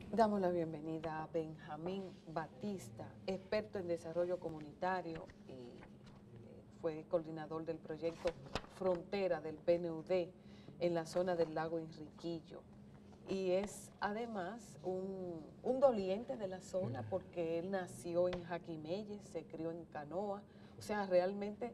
Damos la bienvenida a Benjamín Batista, experto en desarrollo comunitario y fue coordinador del proyecto Frontera del PNUD en la zona del lago Enriquillo. Y es además un doliente de la zona porque él nació en Jaquimelles, se crió en Canoa. O sea, realmente,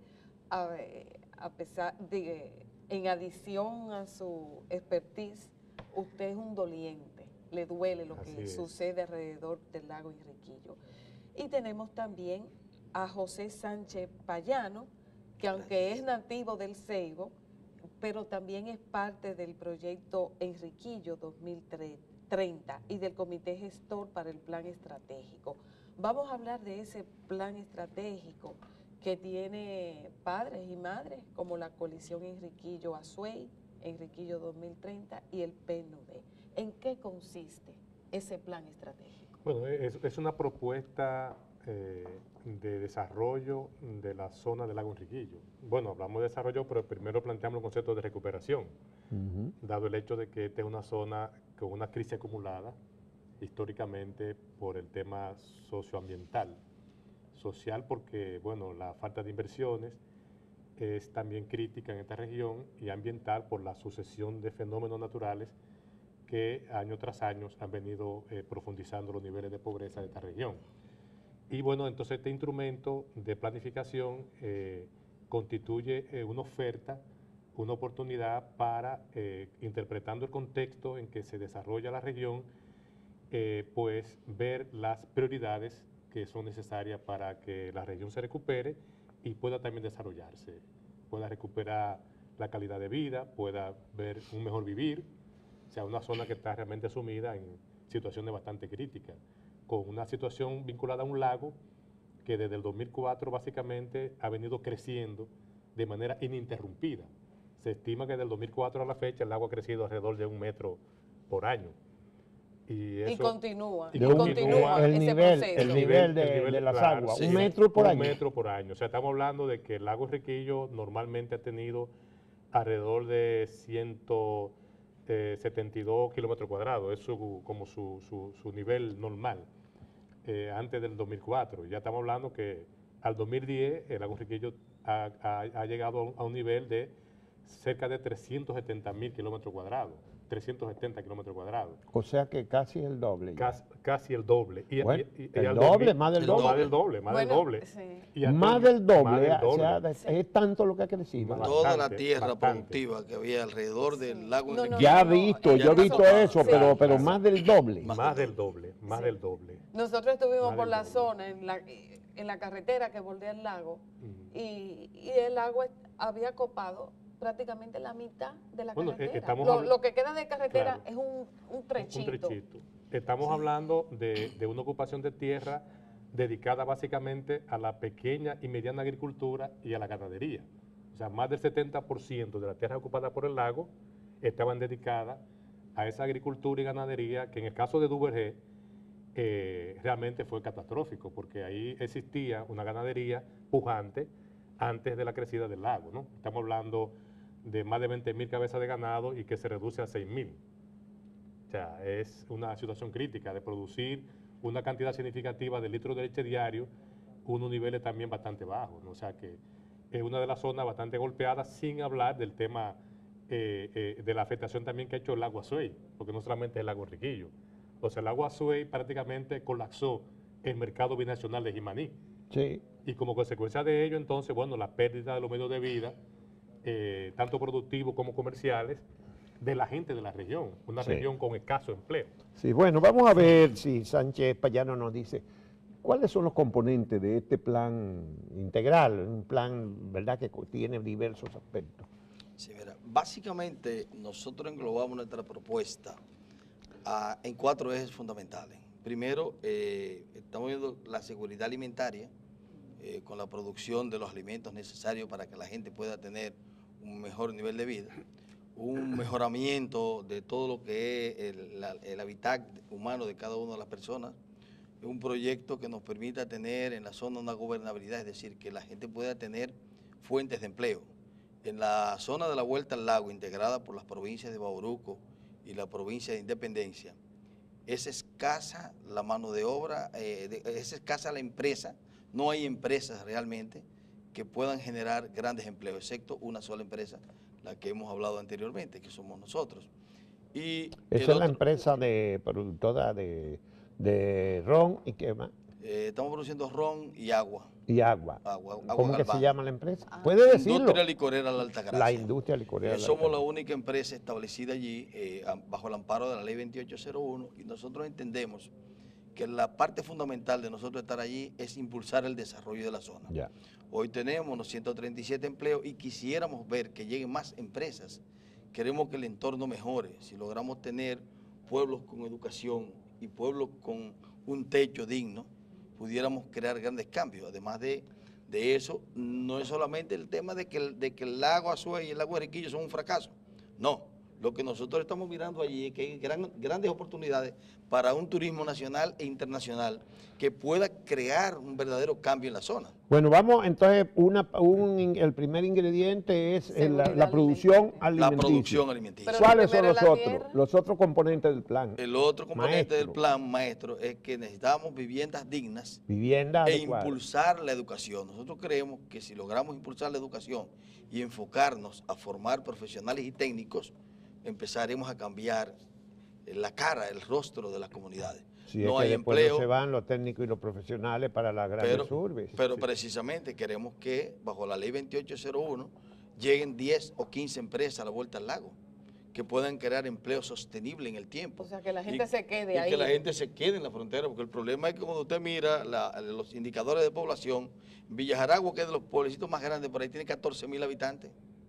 a pesar de, en adición a su expertise, usted es un doliente, le duele lo que sucede alrededor del lago Enriquillo. Y tenemos también a José Sánchez Payano, que aunque es nativo del Ceibo, pero también es parte del proyecto Enriquillo 2030 y del comité gestor para el plan estratégico. Vamos a hablar de ese plan estratégico que tiene padres y madres como la coalición Enriquillo Azuey, Enriquillo 2030 y el PNUD. ¿En qué consiste ese plan estratégico? Bueno, es una propuesta de desarrollo de la zona del lago Enriquillo. Bueno, hablamos de desarrollo, pero primero planteamos el concepto de recuperación, dado el hecho de que esta es una zona con una crisis acumulada históricamente por el tema socioambiental. Social porque, bueno, la falta de inversiones es también crítica en esta región, y ambiental por la sucesión de fenómenos naturales que año tras año han venido profundizando los niveles de pobreza de esta región. Y bueno, entonces este instrumento de planificación constituye una oferta, una oportunidad para, interpretando el contexto en que se desarrolla la región, pues ver las prioridades que son necesarias para que la región se recupere y pueda también desarrollarse, pueda recuperar la calidad de vida, pueda ver un mejor vivir. O sea, una zona que está realmente sumida en situaciones bastante críticas, con una situación vinculada a un lago que desde el 2004 básicamente ha venido creciendo de manera ininterrumpida. Se estima que desde el 2004 a la fecha el lago ha crecido alrededor de 1 metro por año. Y continúa el ese nivel, proceso. el nivel de las aguas, sí, 1 metro por año. 1 metro por año. O sea, estamos hablando de que el lago Enriquillo normalmente ha tenido alrededor de 172 kilómetros cuadrados. Es como su nivel normal, antes del 2004. Ya estamos hablando que al 2010 el lago Enriquillo ha llegado a un nivel de cerca de 370.000 kilómetros cuadrados. 370 kilómetros cuadrados. O sea que casi el doble. Casi el doble. Bueno, el doble, más del doble. Más del doble, más del doble. Sí. Más del doble, más del doble. o sea, es tanto lo que ha crecido. Toda la tierra productiva que había alrededor del lago Enriquillo. Yo he visto eso, sí, pero más del doble. Más del doble, más del doble. Nosotros estuvimos por la zona, en la carretera que bordea el lago, y el agua había copado prácticamente la mitad de la carretera. Lo que queda de carretera, claro, es un trechito. Un trechito. Estamos hablando de una ocupación de tierra dedicada básicamente a la pequeña y mediana agricultura y a la ganadería. O sea, más del 70% de la tierra ocupada por el lago estaban dedicadas a esa agricultura y ganadería, que en el caso de Duvergé realmente fue catastrófico, porque ahí existía una ganadería pujante antes de la crecida del lago, ¿no? Estamos hablando de más de 20.000 cabezas de ganado y que se reduce a 6.000. O sea, es una situación crítica de producir una cantidad significativa de litros de leche diario, unos niveles también bastante bajos, ¿no? O sea que es una de las zonas bastante golpeadas, sin hablar del tema de la afectación también que ha hecho el lago Azuey, porque no solamente es el lago Enriquillo. O sea, el lago Azuey prácticamente colapsó el mercado binacional de Jimaní. Sí. Y como consecuencia de ello, entonces, bueno, la pérdida de los medios de vida, tanto productivos como comerciales, de la gente de la región, una región con escaso empleo. Sí, bueno, vamos a ver si Sánchez Payano nos dice cuáles son los componentes de este plan integral, un plan, ¿verdad?, que tiene diversos aspectos. Sí, mira, básicamente nosotros englobamos nuestra propuesta en 4 ejes fundamentales. Primero, estamos viendo la seguridad alimentaria, con la producción de los alimentos necesarios para que la gente pueda tener un mejor nivel de vida, un mejoramiento de todo lo que es el hábitat humano de cada una de las personas, un proyecto que nos permita tener en la zona una gobernabilidad, es decir, que la gente pueda tener fuentes de empleo. En la zona de la Vuelta al Lago, integrada por las provincias de Bauruco y la provincia de Independencia, es escasa la mano de obra, es escasa la empresa, no hay empresas realmente que puedan generar grandes empleos, excepto una sola empresa, la que hemos hablado anteriormente, que somos nosotros. Y Esa es la empresa productora de ron y qué más. Estamos produciendo ron y agua. Y agua. Agua ¿Cómo que se Galván. llama la empresa? ¿Puede decirlo? Industria Licorera La Altagracia. La industria licorera. Somos la única empresa establecida allí bajo el amparo de la ley 2801 y nosotros entendemos que la parte fundamental de nosotros estar allí es impulsar el desarrollo de la zona. Ya. Hoy tenemos unos 137 empleos y quisiéramos ver que lleguen más empresas. Queremos que el entorno mejore. Si logramos tener pueblos con educación y pueblos con un techo digno, pudiéramos crear grandes cambios. Además de eso, no es solamente el tema de que el lago Azuay y el lago Enriquillo son un fracaso. No, lo que nosotros estamos mirando allí es que hay grandes oportunidades para un turismo nacional e internacional que pueda crear un verdadero cambio en la zona. Bueno, vamos, entonces, el primer ingrediente es la producción alimenticia. La producción alimenticia. Pero ¿Cuáles son primero los otros componentes del plan? El otro componente del plan, maestro, es que necesitamos viviendas dignas Vivienda e adecuada. impulsar la educación. Nosotros creemos que si logramos impulsar la educación y enfocarnos a formar profesionales y técnicos, empezaremos a cambiar la cara, el rostro de las comunidades. Si no es que hay después empleo, no se van los técnicos y los profesionales para las grandes urbes. pero precisamente queremos que bajo la ley 2801 lleguen 10 o 15 empresas a la vuelta al lago que puedan crear empleo sostenible en el tiempo. O sea, que la gente se quede y ahí. que la gente se quede en la frontera, porque el problema es que cuando usted mira los indicadores de población, Villa Jaragua, que es de los pueblecitos más grandes, por ahí tiene 14,000 habitantes.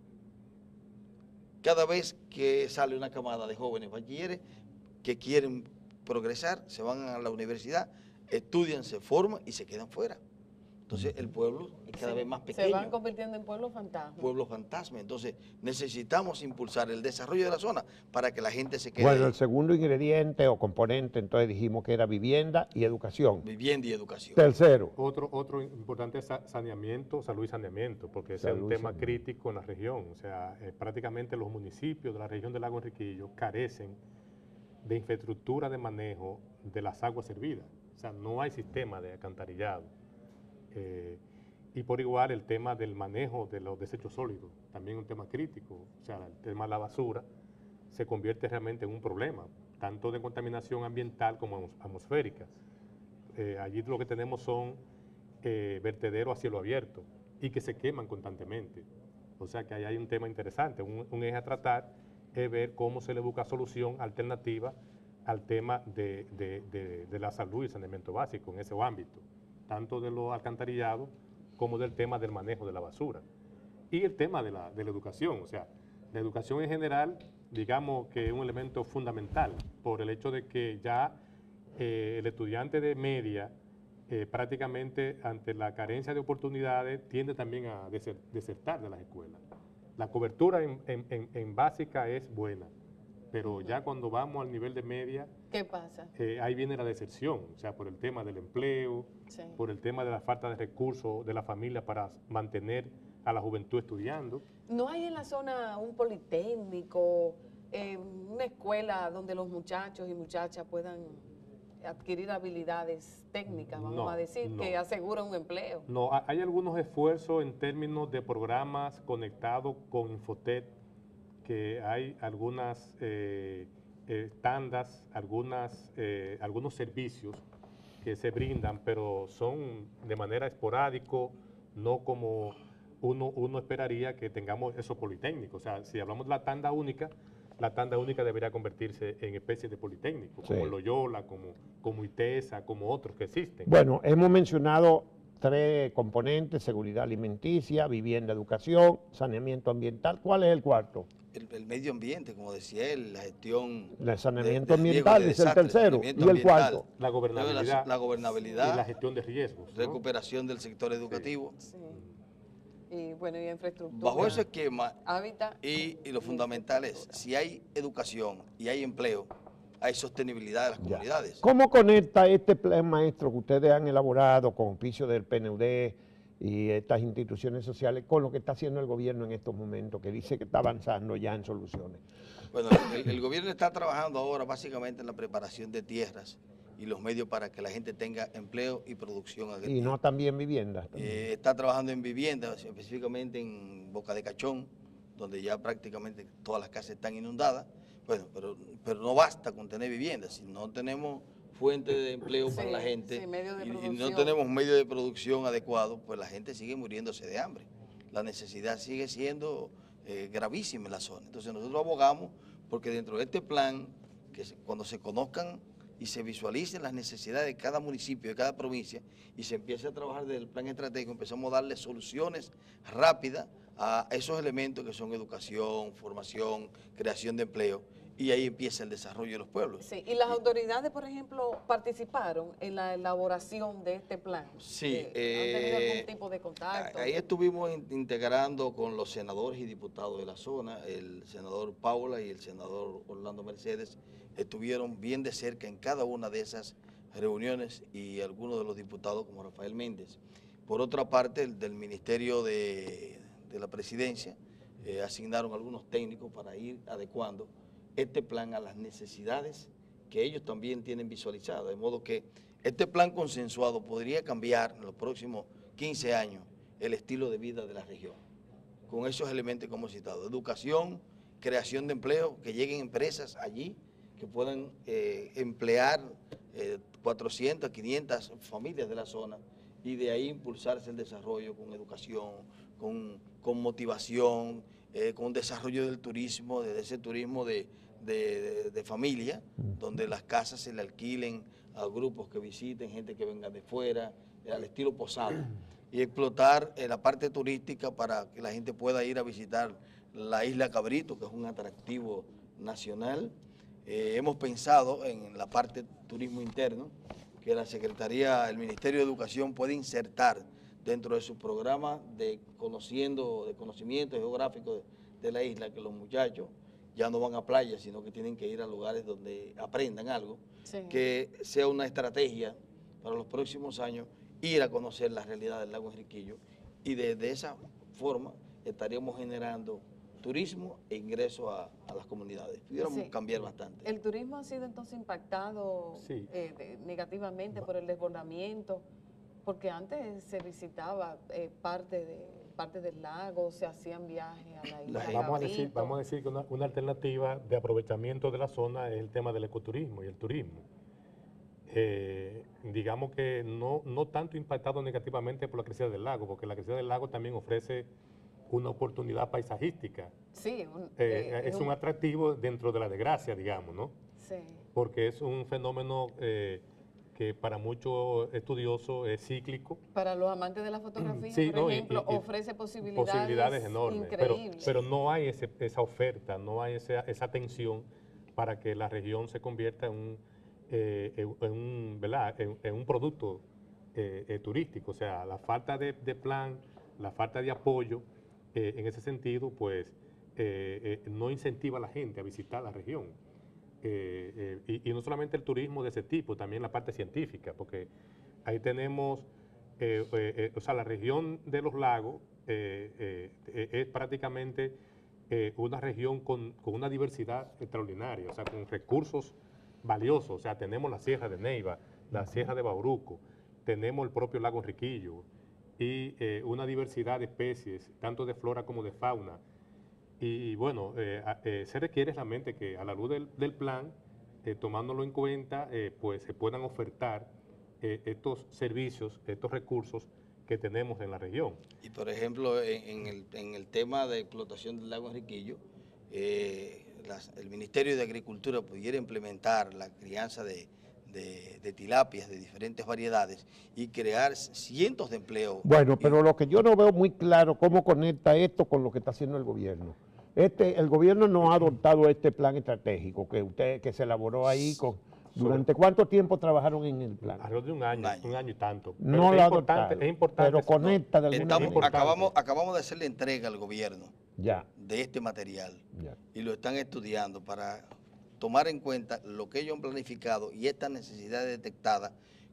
Cada vez que sale una camada de jóvenes bachilleres que quieren progresar, se van a la universidad, estudian, se forman y se quedan fuera. Entonces el pueblo es cada vez más pequeño. Se van convirtiendo en pueblos fantasmas. Pueblos fantasma. Entonces necesitamos impulsar el desarrollo de la zona para que la gente se quede. Bueno, el segundo ingrediente o componente, entonces dijimos que era vivienda y educación. Vivienda y educación. Tercero. Otro importante es saneamiento, salud y saneamiento, porque ese es un tema crítico en la región. O sea, prácticamente los municipios de la región del lago Enriquillo carecen de infraestructura de manejo de las aguas servidas. O sea, no hay sistema de alcantarillado. Y por igual el tema del manejo de los desechos sólidos, también un tema crítico. O sea, el tema de la basura se convierte realmente en un problema, tanto de contaminación ambiental como atmosférica. Allí lo que tenemos son vertederos a cielo abierto y que se queman constantemente. O sea que ahí hay un tema interesante, un eje a tratar es ver cómo se le busca solución alternativa al tema de la salud y saneamiento básico en ese ámbito, tanto de los alcantarillados como del tema del manejo de la basura. Y el tema de la educación, o sea, la educación en general, digamos que es un elemento fundamental por el hecho de que ya el estudiante de media prácticamente ante la carencia de oportunidades tiende también a desertar de las escuelas. La cobertura en básica es buena, pero ya cuando vamos al nivel de media, ¿qué pasa? Ahí viene la deserción, o sea, por el tema del empleo, Sí. por el tema de la falta de recursos de la familia para mantener a la juventud estudiando. ¿No hay en la zona un politécnico, una escuela donde los muchachos y muchachas puedan adquirir habilidades técnicas, vamos a decir, que aseguran un empleo? No, hay algunos esfuerzos en términos de programas conectados con Infotet, que hay algunas tandas, algunos servicios que se brindan, pero son de manera esporádico, no como uno esperaría que tengamos esos politécnicos. O sea, si hablamos de la tanda única debería convertirse en especie de politécnico, como Loyola, como ITESA, como otros que existen. Bueno, hemos mencionado 3 componentes: seguridad alimenticia, vivienda, educación, saneamiento ambiental. ¿Cuál es el cuarto? El medio ambiente, como decía él, la gestión... El saneamiento ambiental es el tercero. ¿Y el cuarto? La gobernabilidad. La gobernabilidad. Y la gestión de riesgos, ¿no? Recuperación del sector educativo. Sí. Y bueno, y infraestructura. Bajo ese esquema, Hábitat. y lo fundamental es, si hay educación y hay empleo, hay sostenibilidad de las comunidades. ¿Cómo conecta este plan maestro que ustedes han elaborado con auspicio del PNUD y estas instituciones sociales con lo que está haciendo el gobierno en estos momentos, que dice que está avanzando ya en soluciones? Bueno, el gobierno está trabajando ahora básicamente en la preparación de tierras y los medios para que la gente tenga empleo y producción agrícola. Y no también viviendas. Está trabajando en viviendas, específicamente en Boca de Cachón, donde ya prácticamente todas las casas están inundadas. Bueno, pero no basta con tener viviendas, si no tenemos fuente de empleo para la gente y no tenemos medios de producción adecuados, pues la gente sigue muriéndose de hambre. La necesidad sigue siendo gravísima en la zona. Entonces nosotros abogamos porque dentro de este plan, cuando se conozcan y se visualicen las necesidades de cada municipio, de cada provincia, y se empiece a trabajar desde el plan estratégico, empezamos a darle soluciones rápidas a esos elementos que son educación, formación, creación de empleo, y ahí empieza el desarrollo de los pueblos. Sí, y las autoridades, por ejemplo, participaron en la elaboración de este plan. Sí. ¿Han tenido algún tipo de contacto? Ahí estuvimos integrando con los senadores y diputados de la zona, el senador Paula y el senador Orlando Mercedes, estuvieron bien de cerca en cada una de esas reuniones y algunos de los diputados como Rafael Méndez. Por otra parte, el del Ministerio de la Presidencia asignaron algunos técnicos para ir adecuando este plan a las necesidades que ellos también tienen visualizadas, de modo que este plan consensuado podría cambiar en los próximos 15 años el estilo de vida de la región, con esos elementos que hemos citado: educación, creación de empleo, que lleguen empresas allí que puedan emplear 400, 500 familias de la zona, y de ahí impulsarse el desarrollo con educación, con motivación, con desarrollo del turismo, de ese turismo de familia, donde las casas se le alquilen a grupos que visiten, gente que venga de fuera, al estilo posada, y explotar la parte turística para que la gente pueda ir a visitar la isla Cabrito, que es un atractivo nacional. Hemos pensado en la parte turismo interno, que la Secretaría, el Ministerio de Educación puede insertar dentro de su programa de conocimiento geográfico de la isla, que los muchachos ya no van a playas, sino que tienen que ir a lugares donde aprendan algo, sí, que sea una estrategia para los próximos años, ir a conocer la realidad del lago Enriquillo, y de esa forma estaríamos generando turismo e ingreso a las comunidades. Pudiéramos cambiar bastante. ¿El turismo ha sido entonces impactado negativamente por el desbordamiento? Porque antes se visitaba parte del lago, se hacían viajes a la isla. Vamos a decir que una alternativa de aprovechamiento de la zona es el tema del ecoturismo y el turismo. Digamos que no tanto impactado negativamente por la crecida del lago, porque la crecida del lago también ofrece una oportunidad paisajística. Sí. Es un atractivo dentro de la desgracia, digamos, ¿no? Sí. Porque es un fenómeno que para muchos estudiosos es cíclico. Para los amantes de la fotografía, por ejemplo, ofrece posibilidades enormes, increíbles. Pero no hay esa oferta, no hay esa atención para que la región se convierta en un producto turístico. O sea, la falta de plan, la falta de apoyo, en ese sentido, pues, no incentiva a la gente a visitar la región. Y no solamente el turismo de ese tipo, también la parte científica, porque ahí tenemos, o sea, la región de los lagos es prácticamente una región con una diversidad extraordinaria, o sea, con recursos valiosos. O sea, tenemos la Sierra de Neiva, la Sierra de Bauruco, tenemos el propio lago Enriquillo, y una diversidad de especies, tanto de flora como de fauna. Y bueno, se requiere realmente que a la luz del plan, tomándolo en cuenta, pues se puedan ofertar estos servicios, estos recursos que tenemos en la región. Y por ejemplo, en el tema de explotación del lago Enriquillo, el Ministerio de Agricultura pudiera implementar la crianza de tilapias de diferentes variedades y crear cientos de empleos. Bueno, pero lo que yo no veo muy claro, cómo conecta esto con lo que está haciendo el gobierno. El gobierno no ha adoptado este plan estratégico que se elaboró ahí. ¿Durante cuánto tiempo trabajaron en el plan? Alrededor de un año y tanto. Pero no lo ha adoptado, es importante. Pero conecta de alguna manera. Acabamos de hacerle entrega al gobierno de este material y lo están estudiando para tomar en cuenta lo que ellos han planificado y estas necesidades detectadas,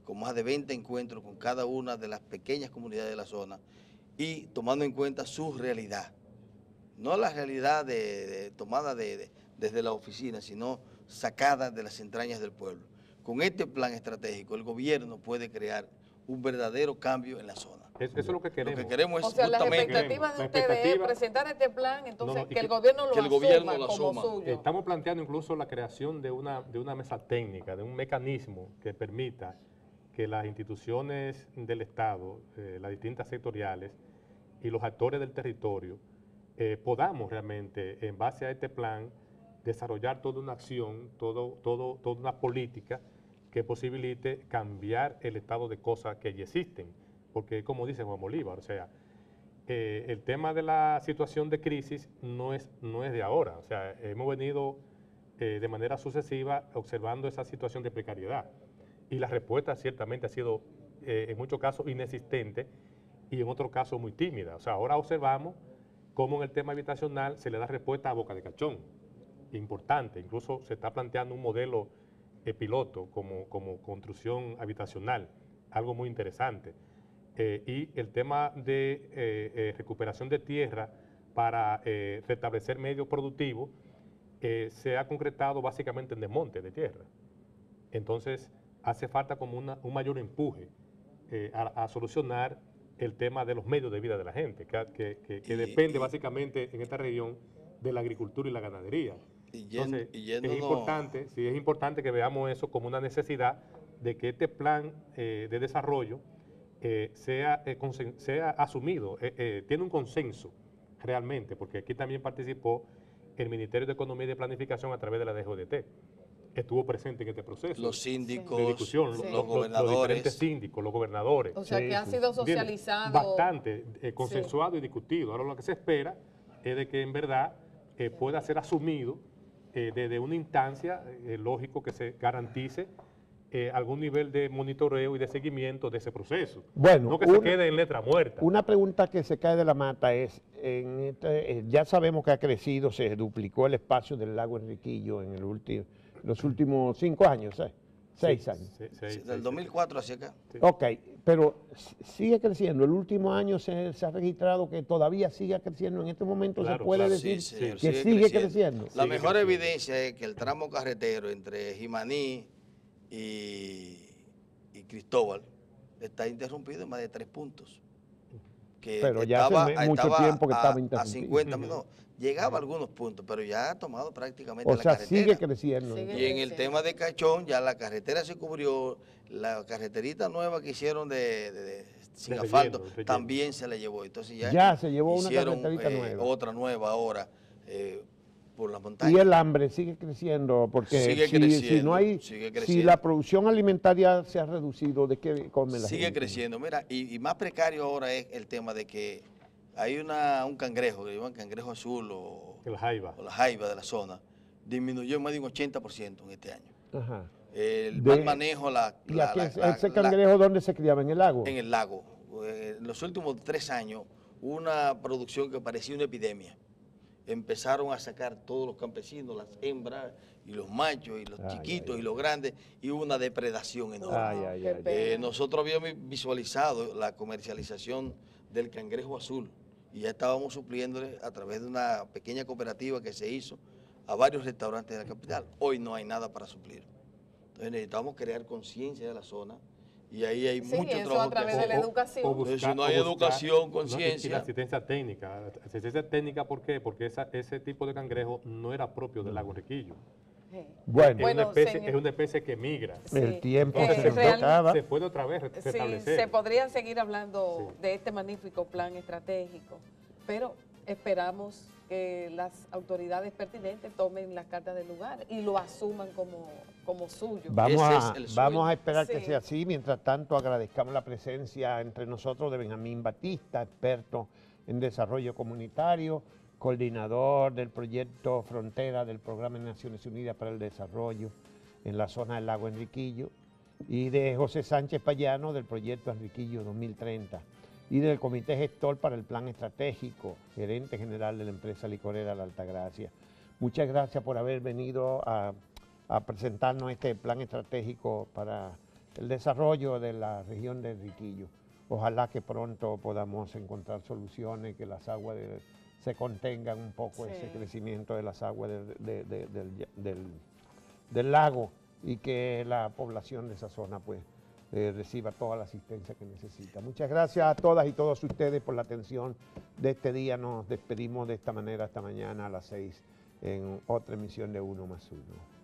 con más de 20 encuentros con cada una de las pequeñas comunidades de la zona y tomando en cuenta su realidad. No la realidad tomada desde la oficina, sino sacada de las entrañas del pueblo. Con este plan estratégico, el gobierno puede crear un verdadero cambio en la zona. Eso es lo que queremos. Lo que queremos es O sea, las justamente expectativas de La ustedes es expectativa- presentar este plan, entonces No, no, y que el que- gobierno que el gobierno lo como asuma. suyo. Estamos planteando incluso la creación de una mesa técnica, de un mecanismo que permita que las instituciones del Estado, las distintas sectoriales y los actores del territorio podamos realmente, en base a este plan, desarrollar toda una acción, toda una política que posibilite cambiar el estado de cosas que ya existen. Porque, como dice Juan Bolívar, o sea, el tema de la situación de crisis no es de ahora. O sea, hemos venido de manera sucesiva observando esa situación de precariedad. Y la respuesta ciertamente ha sido, en muchos casos, inexistente y en otros casos muy tímida. O sea, ahora observamos cómo en el tema habitacional se le da respuesta a boca de cachón. Importante. Incluso se está planteando un modelo piloto como construcción habitacional. Algo muy interesante. Y el tema de recuperación de tierra para restablecer medios productivos se ha concretado básicamente en desmonte de tierra. Entonces, hace falta como un mayor empuje a solucionar el tema de los medios de vida de la gente, que depende básicamente en esta región de la agricultura y la ganadería. Entonces, es importante que veamos eso como una necesidad de que este plan de desarrollo sea asumido, tiene un consenso realmente, porque aquí también participó el Ministerio de Economía y de Planificación a través de la DGODT. Estuvo presente en este proceso. Los síndicos, de discusión, Sí. los gobernadores. los diferentes síndicos, los gobernadores. O sea, que ha sido socializado. Bastante consensuado y discutido. Ahora lo que se espera es de que en verdad pueda ser asumido desde una instancia, lógico, que se garantice algún nivel de monitoreo y de seguimiento de ese proceso. Bueno, no que se quede en letra muerta. Una pregunta que se cae de la mata es, ya sabemos que ha crecido, se duplicó el espacio del lago Enriquillo en los últimos 5 años, 6 años. Del 2004 hacia acá. Sí. Ok, pero sigue creciendo. El último año se ha registrado que todavía sigue creciendo. En este momento Claro, se puede claro. decir Sí, señor, que sigue creciendo. La Sigue mejor creciendo. evidencia es que el tramo carretero entre Jimaní y Cristóbal está interrumpido en más de 3 puntos. Que Pero ya hace mucho tiempo que estaba a interrumpido. 50 minutos. Llegaba a algunos puntos, pero ya ha tomado prácticamente O la sea, carretera. sigue creciendo. Sigue. Y en el tema de Cachón, ya la carretera se cubrió, la carreterita nueva que hicieron sin De asfalto, relleno. también se la llevó. Entonces Ya se llevó una hicieron, carreterita nueva. otra nueva ahora por las Y montañas. el hambre sigue creciendo, porque Sigue si creciendo, no hay, sigue si creciendo. la producción alimentaria se ha reducido, ¿de qué come la Sigue gente? creciendo. Mira, y más precario ahora es el tema de que hay un cangrejo, que llaman cangrejo azul o El jaiba. la jaiba de la zona, disminuyó en más de un 80% en este año. Ajá. El De- mal manejo, ¿Y aquí ese cangrejo dónde se criaba? ¿En el lago? en el lago. En los últimos 3 años, hubo una producción que parecía una epidemia. Empezaron a sacar todos los campesinos, las hembras y los machos y los chiquitos y los grandes, y hubo una depredación enorme. Qué pena. Nosotros habíamos visualizado la comercialización del cangrejo azul y ya estábamos supliéndole a través de una pequeña cooperativa que se hizo a varios restaurantes de la capital. Hoy no hay nada para suplir. Entonces necesitamos crear conciencia de la zona y ahí hay Sí, mucho eso trabajo a través que de hacer. la educación. Si no hay educación, Y conciencia. la asistencia técnica. Asistencia técnica, ¿por qué? Porque ese tipo de cangrejo no era propio del lago Enriquillo. Sí. Bueno, Bueno, Es una especie que migra. Sí. el tiempo Eh, se real- acaba. Se puede otra vez Sí, restablecer. se podría seguir hablando Sí. de este magnífico plan estratégico, pero esperamos que las autoridades pertinentes tomen las cartas del lugar y lo asuman como suyo. Vamos Ese a, es el sueño. vamos a esperar que Sí. sea así. Mientras tanto, agradezcamos la presencia entre nosotros de Benjamín Batista, experto en desarrollo comunitario, coordinador del proyecto Frontera del Programa de Naciones Unidas para el Desarrollo en la zona del lago Enriquillo, y de José Sánchez Payano del proyecto Enriquillo 2030, y del Comité Gestor para el Plan Estratégico, gerente general de la empresa licorera La Altagracia. Muchas gracias por haber venido a presentarnos este plan estratégico para el desarrollo de la región de Enriquillo. Ojalá que pronto podamos encontrar soluciones, que las aguas se contengan un poco, Sí. ese crecimiento de las aguas del lago, y que la población de esa zona pues reciba toda la asistencia que necesita. Muchas gracias a todas y todos ustedes por la atención de este día. Nos despedimos de esta manera hasta mañana a las 6 en otra emisión de 1+1.